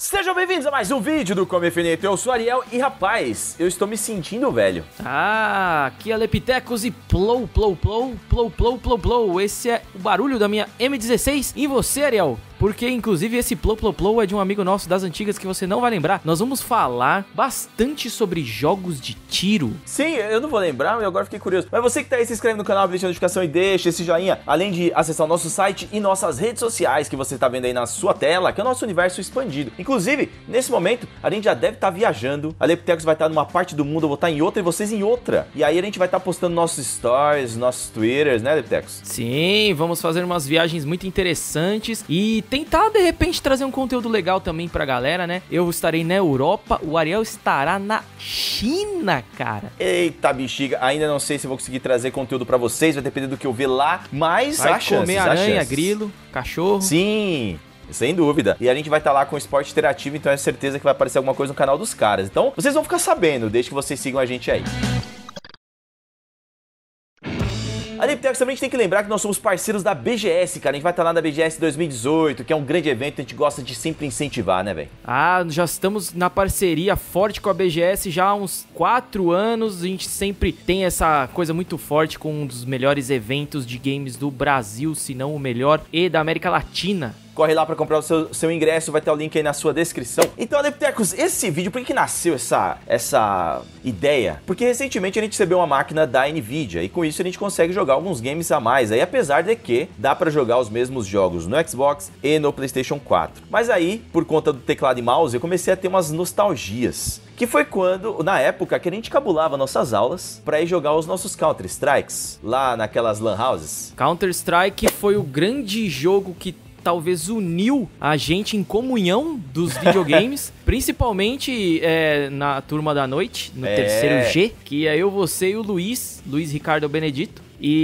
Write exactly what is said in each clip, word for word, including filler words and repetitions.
Sejam bem-vindos a mais um vídeo do Come Infinito. Eu sou o Ariel e, rapaz, eu estou me sentindo velho. Ah, aqui é Lepitecos e plou, plou, plou, plou, plou, plou, plou. Esse é o barulho da minha M dezesseis. E você, Ariel? Porque, inclusive, esse plou, plou, plou é de um amigo nosso das antigas que você não vai lembrar. Nós vamos falar bastante sobre jogos de tiro. Sim, eu não vou lembrar, eu agora fiquei curioso. Mas você que tá aí, se inscreve no canal, deixa a notificação e deixa esse joinha. Além de acessar o nosso site e nossas redes sociais que você tá vendo aí na sua tela, que é o nosso universo expandido. Inclusive, nesse momento, a gente já deve estar tá viajando. A Lepitecos vai estar tá numa parte do mundo, eu vou estar tá em outra e vocês em outra. E aí a gente vai estar tá postando nossos stories, nossos twitters, né, Lepitecos? Sim, vamos fazer umas viagens muito interessantes e tentar, de repente, trazer um conteúdo legal também pra galera, né? Eu estarei na Europa, o Ariel estará na China, cara. Eita, bexiga, ainda não sei se vou conseguir trazer conteúdo pra vocês, vai depender do que eu ver lá, mas vai há chances, comer aranha, grilo, cachorro. Sim, sem dúvida. E a gente vai estar tá lá com o esporte interativo, então é certeza que vai aparecer alguma coisa no canal dos caras. Então, vocês vão ficar sabendo, desde que vocês sigam a gente aí. A Lepitecos também a gente tem que lembrar que nós somos parceiros da B G S, cara. A gente vai estar lá na B G S dois mil e dezoito, que é um grande evento que a gente gosta de sempre incentivar, né, velho? Ah, já estamos na parceria forte com a B G S já há uns quatro anos. A gente sempre tem essa coisa muito forte com um dos melhores eventos de games do Brasil, se não o melhor, e da América Latina. Corre lá pra comprar o seu, seu ingresso, vai ter o link aí na sua descrição. Então, Lepitecos, esse vídeo, por que que nasceu essa, essa ideia? Porque recentemente a gente recebeu uma máquina da Nvidia e com isso a gente consegue jogar alguns games a mais. Aí, apesar de que dá pra jogar os mesmos jogos no Xbox e no PlayStation quatro. Mas aí, por conta do teclado e mouse, eu comecei a ter umas nostalgias. Que foi quando, na época, que a gente cabulava nossas aulas pra ir jogar os nossos Counter-Strikes lá naquelas lan houses. Counter-Strike foi o grande jogo que talvez uniu a gente em comunhão dos videogames, principalmente é, na turma da noite, no é. terceiro G, que é eu, você e o Luiz, Luiz Ricardo Benedito.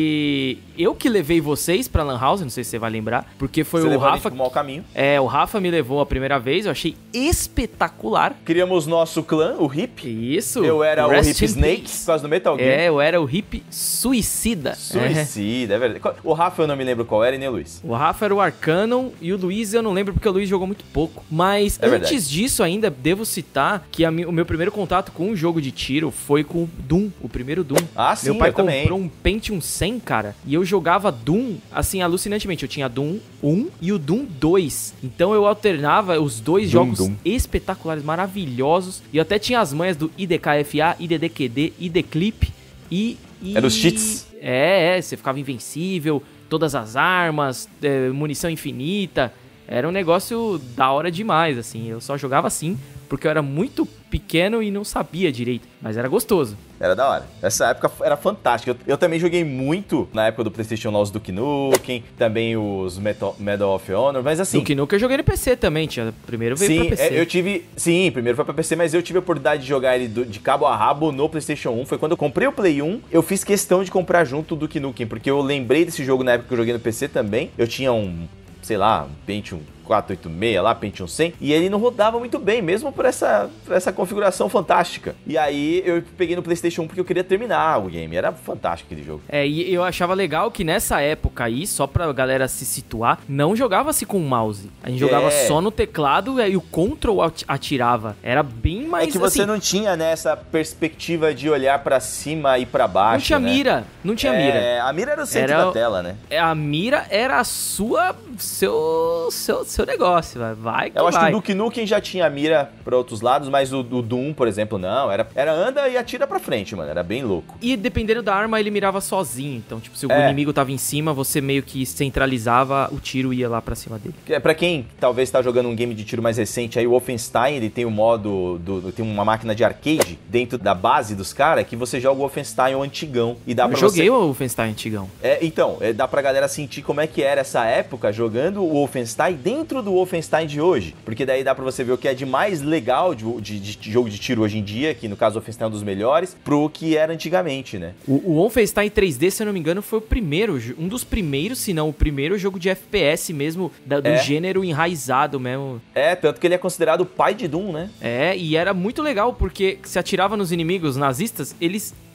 E eu que levei vocês pra Lan House, não sei se você vai lembrar, porque foi você o Rafa. Pro mau caminho. É, o Rafa me levou a primeira vez, eu achei espetacular. Criamos nosso clã, o Hip. Isso. Eu era o Hip Snake, por causa do Metal Gear. É, eu era o Hip Suicida. Suicida, é, é verdade. O Rafa eu não me lembro qual era, e nem o Luiz. O Rafa era o Arcanon e o Luiz eu não lembro porque o Luiz jogou muito pouco. Mas é antes verdade. disso ainda, devo citar que a mi, o meu primeiro contato com um jogo de tiro foi com o Doom, o primeiro Doom. Ah, sim, meu pai eu comprou também. um Pentium cem, cara, e eu jogava Doom, assim, alucinantemente. Eu tinha Doom um e o Doom dois. Então eu alternava os dois Doom, jogos Doom. espetaculares, maravilhosos. E eu até tinha as manhas do I D K F A, I D D Q D, I D Clip e... e... Era os cheats. É, é, você ficava invencível, todas as armas, é, munição infinita. Era um negócio da hora demais, assim. Eu só jogava assim, porque eu era muito pequeno e não sabia direito, mas era gostoso. Era da hora. Essa época era fantástica. Eu, eu também joguei muito na época do PlayStation lá os Duke Nukem, também os Metal, Medal of Honor, mas assim... Duke Nukem eu joguei no P C também, tinha, primeiro veio sim, pra P C. É, eu tive... Sim, primeiro foi pra P C, mas eu tive a oportunidade de jogar ele do, de cabo a rabo no PlayStation um. Foi quando eu comprei o Play um, eu fiz questão de comprar junto o Duke Nukem, porque eu lembrei desse jogo na época que eu joguei no P C também. Eu tinha um, sei lá, um Pentium quatrocentos e oitenta e seis lá, Pentium cem, e ele não rodava muito bem, mesmo por essa, por essa configuração fantástica. E aí eu peguei no PlayStation um porque eu queria terminar o game, era fantástico aquele jogo. É, e eu achava legal que nessa época aí, só pra galera se situar, não jogava-se com o mouse. A gente jogava é. só no teclado e o control atirava. Era bem mais... É que você assim, não tinha, né, essa perspectiva de olhar pra cima e pra baixo, Não tinha né? mira, não tinha é, mira. A mira era o centro era, da tela, né? A mira era a sua... seu... seu, seu negócio, vai que Eu acho vai. que o Duke Nukem já tinha mira pra outros lados, mas o, o Doom, por exemplo, não. Era, era anda e atira pra frente, mano. Era bem louco. E dependendo da arma, ele mirava sozinho. Então, tipo, se o é. inimigo tava em cima, você meio que centralizava, o tiro ia lá pra cima dele. Pra quem talvez tá jogando um game de tiro mais recente, aí o Wolfenstein, ele tem o modo, do, tem uma máquina de arcade dentro da base dos caras, que você joga o Wolfenstein o antigão. E dá Eu pra joguei você... o Wolfenstein antigão. É, então, é, dá pra galera sentir como é que era essa época jogando o Wolfenstein dentro do Wolfenstein de hoje. Porque daí dá pra você ver o que é de mais legal de, de, de jogo de tiro hoje em dia, que no caso o Wolfenstein é um dos melhores, pro que era antigamente, né? O, o Wolfenstein três D, se eu não me engano, foi o primeiro, um dos primeiros, se não o primeiro jogo de F P S mesmo, da, do é. gênero enraizado mesmo. É, tanto que ele é considerado o pai de Doom, né? É, e era muito legal, porque se atirava nos inimigos nazistas, eles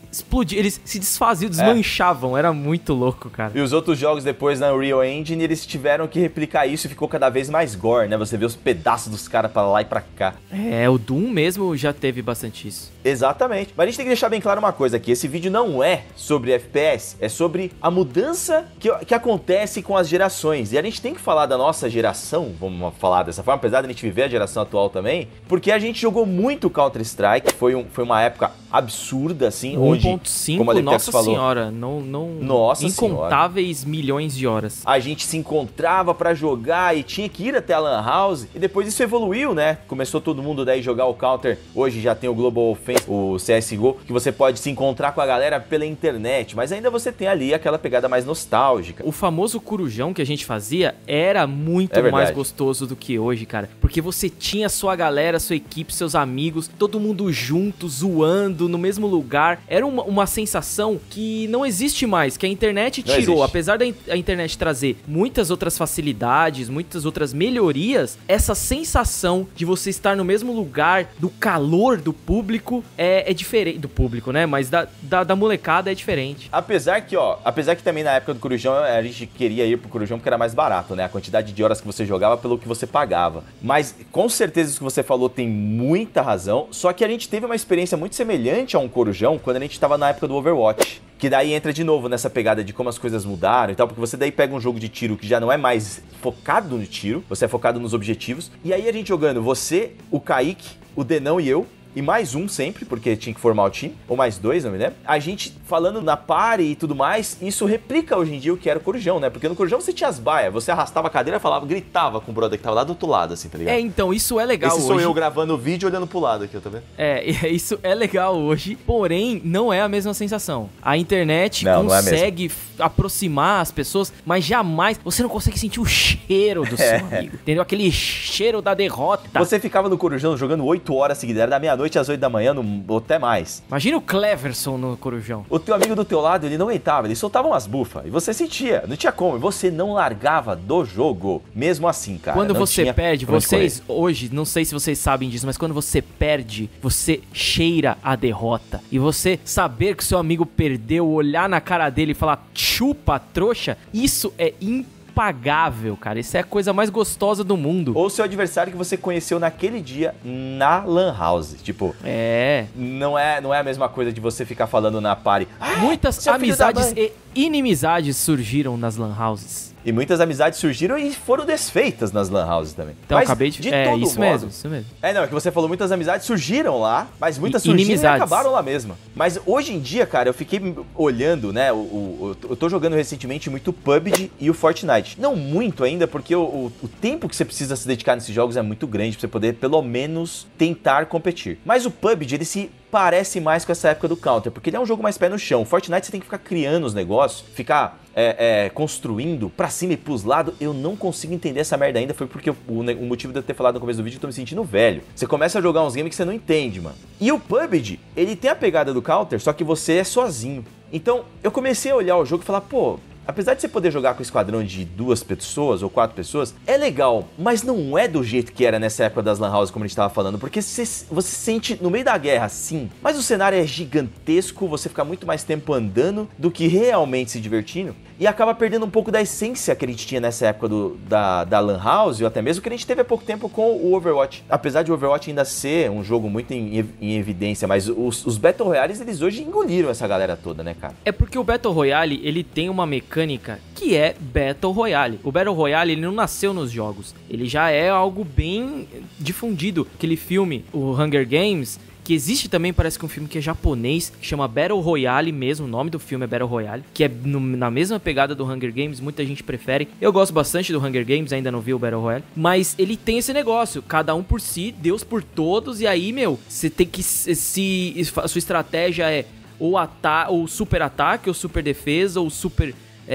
explodiam, eles se desfaziam, desmanchavam. É. Era muito louco, cara. E os outros jogos depois na Unreal Engine, eles tiveram que replicar isso e ficou cada vez mais gore, né? Você vê os pedaços dos caras pra lá e pra cá. É, o Doom mesmo já teve bastante isso. Exatamente. Mas a gente tem que deixar bem claro uma coisa aqui. Esse vídeo não é sobre F P S, é sobre a mudança que, que acontece com as gerações. E a gente tem que falar da nossa geração, vamos falar dessa forma, apesar de a gente viver a geração atual também, porque a gente jogou muito Counter-Strike, foi, um, foi uma época absurda, assim, onde, um ponto cinco, como a nossa falou, senhora, não, não, nossa incontáveis senhora. milhões de horas. A gente se encontrava pra jogar e tinha que ir até a Lan House, e depois isso evoluiu, né? Começou todo mundo daí jogar o Counter, hoje já tem o Global Offense, o C S G O, que você pode se encontrar com a galera pela internet, mas ainda você tem ali aquela pegada mais nostálgica. O famoso corujão que a gente fazia era muito é mais gostoso do que hoje, cara, porque você tinha sua galera, sua equipe, seus amigos, todo mundo junto, zoando, no mesmo lugar. Era uma, uma sensação que não existe mais, que a internet tirou. Apesar da in- a internet trazer muitas outras facilidades, muitas outras melhorias, essa sensação de você estar no mesmo lugar, do calor do público, é, é diferente. Do público, né? Mas da, da, da molecada é diferente. Apesar que, ó, apesar que também na época do Corujão a gente queria ir pro Corujão porque era mais barato, né? A quantidade de horas que você jogava pelo que você pagava. Mas com certeza isso que você falou tem muita razão. Só que a gente teve uma experiência muito semelhante a um Corujão quando a gente tava na época do Overwatch. Que daí entra de novo nessa pegada de como as coisas mudaram e tal, porque você daí pega um jogo de tiro que já não é mais focado no tiro, você é focado nos objetivos. E aí a gente jogando, você, o Kaique, o Denão e eu, e mais um sempre, porque tinha que formar o time, ou mais dois, não me lembro. A gente falando na party e tudo mais, isso replica hoje em dia o que era o Corujão, né? Porque no Corujão você tinha as baias, você arrastava a cadeira, falava, gritava com o brother que tava lá do outro lado, assim, tá ligado? É, então, isso é legal Esse hoje. sou eu gravando o vídeo olhando pro lado aqui, tá vendo? É, isso é legal hoje, porém, não é a mesma sensação. A internet não, consegue não é aproximar as pessoas, mas jamais, você não consegue sentir o cheiro do seu amigo, entendeu? Aquele cheiro da derrota. Você ficava no Corujão jogando oito horas seguidas, era da meia-noite às oito da manhã, no, ou até mais. Imagina o Cleverson no Corujão. O teu amigo do teu lado, ele não aguentava, ele soltava umas bufas, e você sentia, não tinha como, e você não largava do jogo, mesmo assim, cara. Quando não você perde, vocês, correr. hoje, não sei se vocês sabem disso, mas quando você perde, você cheira a derrota, e você saber que seu amigo perdeu, olhar na cara dele e falar, chupa, trouxa, isso é impossível. Impagável, cara. Isso é a coisa mais gostosa do mundo. Ou seu adversário que você conheceu naquele dia na Lan House. Tipo, é. Não é, não é a mesma coisa de você ficar falando na party. Ah, muitas amizades e inimizades surgiram nas Lan Houses. E muitas amizades surgiram e foram desfeitas nas Lan Houses também. Então, mas, acabei de... de é, todo isso modo, mesmo, isso mesmo. É, não, é que você falou, muitas amizades surgiram lá, mas muitas e, surgiram e acabaram lá mesmo. Mas hoje em dia, cara, eu fiquei olhando, né, o, o, eu tô jogando recentemente muito o P U B G e o Fortnite. Não muito ainda, porque o, o, o tempo que você precisa se dedicar nesses jogos é muito grande pra você poder, pelo menos, tentar competir. Mas o P U B G, ele se parece mais com essa época do Counter, porque ele é um jogo mais pé no chão. Fortnite você tem que ficar criando os negócios, ficar é, é, construindo pra cima e pros lados. Eu não consigo entender essa merda ainda, foi porque o, o, o motivo de eu ter falado no começo do vídeo, eu tô me sentindo velho. Você começa a jogar uns games que você não entende, mano. E o P U B G, ele tem a pegada do Counter, só que você é sozinho. Então, eu comecei a olhar o jogo e falar, pô, apesar de você poder jogar com um esquadrão de duas pessoas ou quatro pessoas, é legal, mas não é do jeito que era nessa época das Lan Houses, como a gente tava falando, porque você, você sente no meio da guerra, sim, mas o cenário é gigantesco, você fica muito mais tempo andando do que realmente se divertindo, e acaba perdendo um pouco da essência que a gente tinha nessa época do, da, da Lan House, ou até mesmo que a gente teve há pouco tempo com o Overwatch. Apesar de o Overwatch ainda ser um jogo muito em, em evidência, mas os, os Battle Royales, eles hoje engoliram essa galera toda, né, cara? É porque o Battle Royale, ele tem uma mecânica que é Battle Royale. O Battle Royale, ele não nasceu nos jogos. Ele já é algo bem difundido. Aquele filme, o Hunger Games, que existe também, parece que um filme que é japonês, que chama Battle Royale mesmo, o nome do filme é Battle Royale, que é no, na mesma pegada do Hunger Games, muita gente prefere. Eu gosto bastante do Hunger Games, ainda não vi o Battle Royale, mas ele tem esse negócio, cada um por si, Deus por todos, e aí, meu, você tem que se... a sua estratégia é ou, ata ou super ataque, ou super defesa, ou super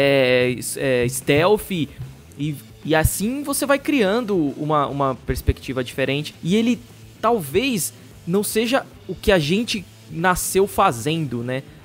é, é, stealth, e, e assim você vai criando uma, uma perspectiva diferente, e ele talvez não seja o que a gente nasceu fazendo, né?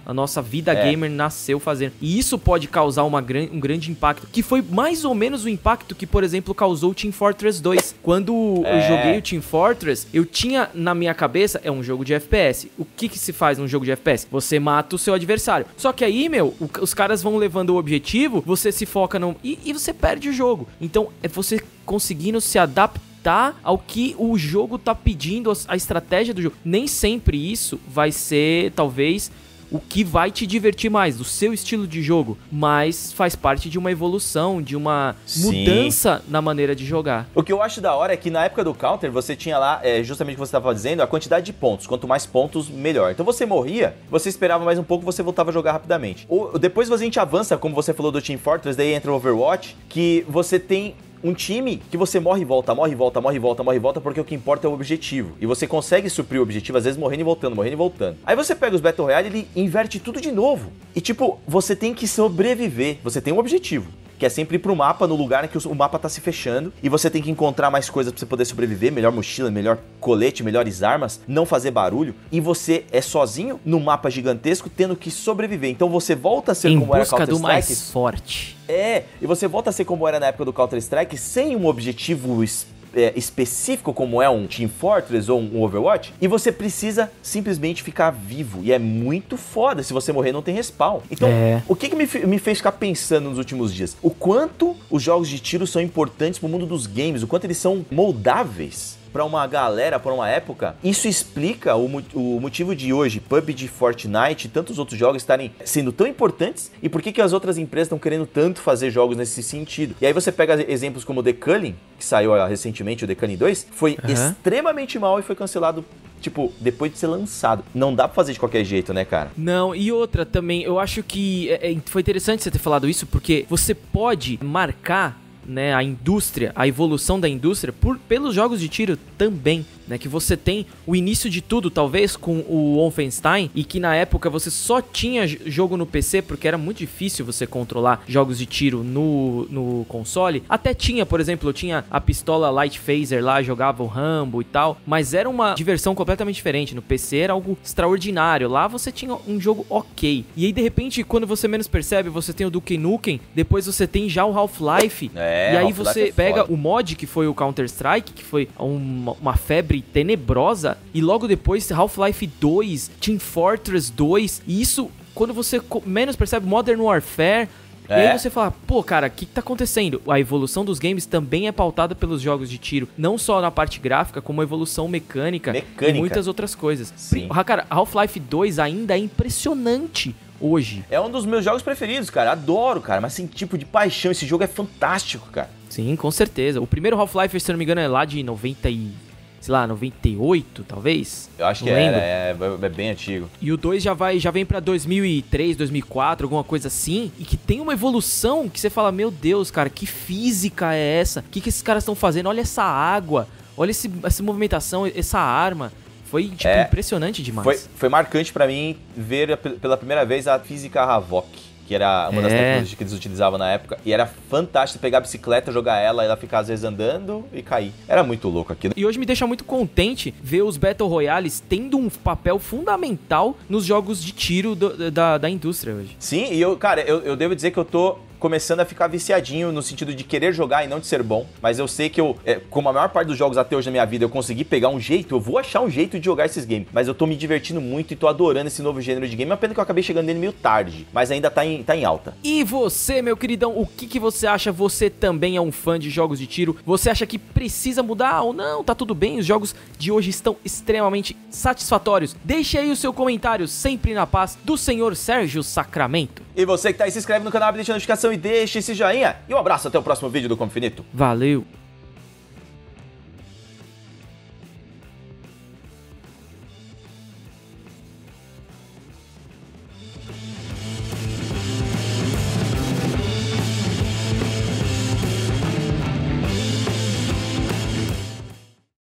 A nossa vida É. gamer nasceu fazendo. E isso pode causar uma gran, um grande impacto, que foi mais ou menos o impacto que, por exemplo, causou o Team Fortress dois. Quando É. eu joguei o Team Fortress, eu tinha na minha cabeça, é um jogo de F P S. O que que se faz num jogo de F P S? Você mata o seu adversário. Só que aí, meu, o, os caras vão levando o objetivo, você se foca no... E, e você perde o jogo. Então, é você conseguindo se adaptar ao que o jogo tá pedindo, a estratégia do jogo. Nem sempre isso vai ser, talvez, o que vai te divertir mais, do seu estilo de jogo, mas faz parte de uma evolução, de uma Sim. mudança na maneira de jogar. O que eu acho da hora é que na época do Counter, você tinha lá, é, justamente o que você estava dizendo, a quantidade de pontos. Quanto mais pontos, melhor. Então você morria, você esperava mais um pouco, você voltava a jogar rapidamente. Ou, depois a gente avança, como você falou do Team Fortress, daí entra o Overwatch, que você tem um time que você morre e volta, morre e volta, morre e volta, morre e volta, porque o que importa é o objetivo. E você consegue suprir o objetivo, às vezes morrendo e voltando, morrendo e voltando. Aí você pega os Battle Royale e ele inverte tudo de novo. E tipo, você tem que sobreviver. Você tem um objetivo, que é sempre ir pro mapa, no lugar em que o mapa tá se fechando, e você tem que encontrar mais coisas pra você poder sobreviver, melhor mochila, melhor colete, melhores armas, não fazer barulho, e você é sozinho no mapa gigantesco, tendo que sobreviver. Então você volta a ser Em como era busca do Counter-Strike. mais forte. É, e você volta a ser como era na época do Counter-Strike, sem um objetivo específico. É, específico como é um Team Fortress ou um Overwatch, e você precisa simplesmente ficar vivo, e é muito foda. Se você morrer não tem respawn. Então, É. o que, que me, me fez ficar pensando nos últimos dias? O quanto os jogos de tiro são importantes pro mundo dos games, o quanto eles são moldáveis pra uma galera, pra uma época. Isso explica o, o motivo de hoje P U B G, Fortnite e tantos outros jogos estarem sendo tão importantes, e por que, que as outras empresas estão querendo tanto fazer jogos nesse sentido. E aí você pega exemplos como o The Culling, que saiu ah, recentemente, o The Culling dois, foi Uhum. extremamente mal e foi cancelado, tipo, depois de ser lançado. Não dá pra fazer de qualquer jeito, né, cara? Não, e outra também, eu acho que é, é, foi interessante você ter falado isso, porque você pode marcar, né, a indústria, a evolução da indústria por, pelos jogos de tiro também, né, que você tem o início de tudo, talvez, com o Wolfenstein, e que na época você só tinha jogo no P C, porque era muito difícil você controlar jogos de tiro no, no console. Até tinha, por exemplo, eu tinha a pistola Light Phaser lá, jogava o Rambo e tal, mas era uma diversão completamente diferente. No P C era algo extraordinário, lá você tinha um jogo ok. E aí, de repente, quando você menos percebe, você tem o Duke Nukem, depois você tem já o Half-Life, É, e aí Half-Life você é pega foda. o mod que foi o Counter-Strike, que foi uma, uma febre tenebrosa, e logo depois Half-Life dois, Team Fortress dois, e isso, quando você co- menos percebe, Modern Warfare, e É. aí você fala, pô, cara, o que, que tá acontecendo? A evolução dos games também é pautada pelos jogos de tiro, não só na parte gráfica, como a evolução mecânica, Mecânica. e muitas outras coisas. Sim. Pri- Cara, Half-Life dois ainda é impressionante hoje. É um dos meus jogos preferidos, cara. Adoro, cara. Mas sem tipo de paixão. Esse jogo é fantástico, cara. Sim, com certeza. O primeiro Half-Life, se eu não me engano, é lá de noventa e... sei lá, noventa e oito, talvez. Eu acho que Não é, lembro. é, é bem antigo. E o dois já vai, já vem pra dois mil e três, dois mil e quatro, alguma coisa assim, e que tem uma evolução que você fala, meu Deus, cara, que física é essa? O que, que esses caras estão fazendo? Olha essa água, olha esse, essa movimentação, essa arma. Foi, tipo, É. impressionante demais. Foi, foi marcante pra mim ver a- pela primeira vez a física Havok, que era uma das É. tecnologias que eles utilizavam na época. E era fantástico pegar a bicicleta, jogar ela, ela ficar às vezes andando e cair. Era muito louco aquilo. E hoje me deixa muito contente ver os Battle Royales tendo um papel fundamental nos jogos de tiro do- da, da indústria hoje. Sim, e eu, cara, eu, eu devo dizer que eu tô começando a ficar viciadinho no sentido de querer jogar e não de ser bom, mas eu sei que eu, é, como a maior parte dos jogos até hoje na minha vida, eu consegui pegar um jeito, eu vou achar um jeito de jogar esses games, mas eu tô me divertindo muito e tô adorando esse novo gênero de game, a pena que eu acabei chegando nele meio tarde, mas ainda tá em, tá em alta. E você, meu queridão, o que, que você acha? Você também é um fã de jogos de tiro? Você acha que precisa mudar ou não? Tá tudo bem? Os jogos de hoje estão extremamente satisfatórios. Deixe aí o seu comentário, sempre na paz, do senhor Sérgio Sacramento. E você que tá aí, se inscreve no canal, deixa a notificação e deixa esse joinha, e um abraço, até o próximo vídeo do Como Infinito. Valeu!